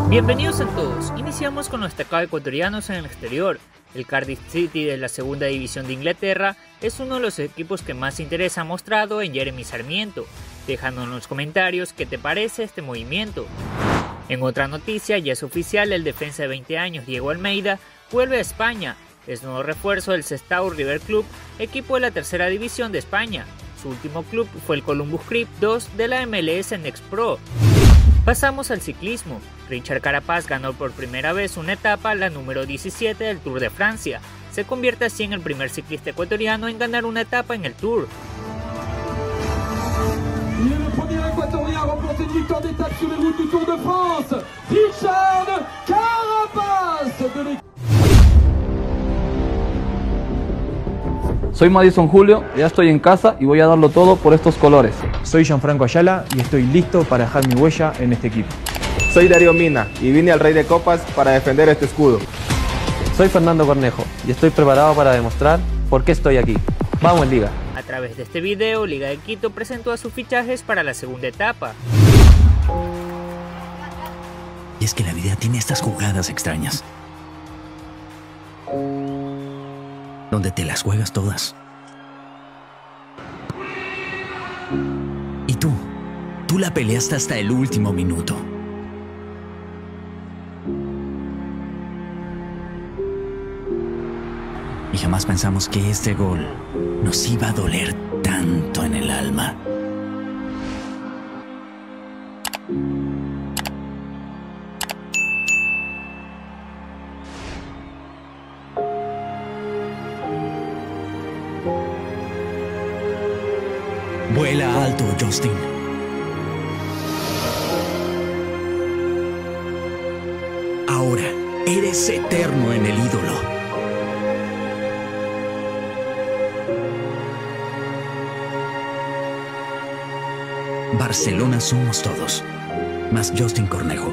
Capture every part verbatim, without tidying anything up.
Bienvenidos a todos, iniciamos con los destacados ecuatorianos en el exterior. El Cardiff City de la segunda división de Inglaterra es uno de los equipos que más interés ha mostrado en Jeremy Sarmiento. Dejando en los comentarios qué te parece este movimiento. En otra noticia, ya es oficial, el defensa de veinte años Diego Almeida vuelve a España. Es nuevo refuerzo del Sestao River Club, equipo de la tercera división de España. Su último club fue el Columbus Crew dos de la M L S Next Pro. Pasamos al ciclismo. Richard Carapaz ganó por primera vez una etapa, la número diecisiete del Tour de Francia. Se convierte así en el primer ciclista ecuatoriano en ganar una etapa en el Tour. Il est le premier équatorien à remporter une victoire d'étape sur les routes du Tour de France, Richard Carapaz de l'équipe. Soy Madison Julio, ya estoy en casa y voy a darlo todo por estos colores. Soy Gianfranco Ayala y estoy listo para dejar mi huella en este equipo. Soy Darío Mina y vine al Rey de Copas para defender este escudo. Soy Fernando Cornejo y estoy preparado para demostrar por qué estoy aquí. ¡Vamos, Liga! A través de este video, Liga de Quito presentó a sus fichajes para la segunda etapa. Y es que la vida tiene estas jugadas extrañas, donde te las juegas todas. Y tú, tú la peleaste hasta el último minuto. Y jamás pensamos que este gol nos iba a doler tanto en el alma. Vuela alto, Justin. Ahora eres eterno en el ídolo. Barcelona somos todos, más Justin Cornejo.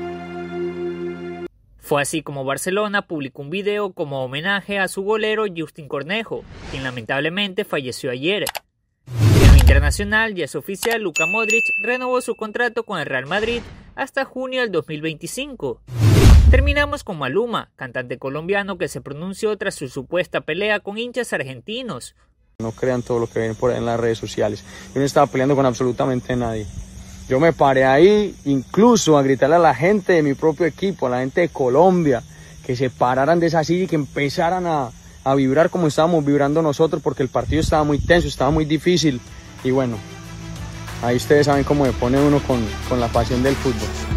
Fue así como Barcelona publicó un video como homenaje a su golero Justin Cornejo, quien lamentablemente falleció ayer. En lo internacional, ya es oficial, Luka Modric renovó su contrato con el Real Madrid hasta junio del dos mil veinticinco. Terminamos con Maluma, cantante colombiano que se pronunció tras su supuesta pelea con hinchas argentinos. No crean todo lo que ven por ahí en las redes sociales. Yo no estaba peleando con absolutamente nadie. Yo me paré ahí incluso a gritarle a la gente de mi propio equipo, a la gente de Colombia, que se pararan de esa silla y que empezaran a, a vibrar como estábamos vibrando nosotros, porque el partido estaba muy tenso, estaba muy difícil. Y bueno, ahí ustedes saben cómo me pone uno con, con la pasión del fútbol.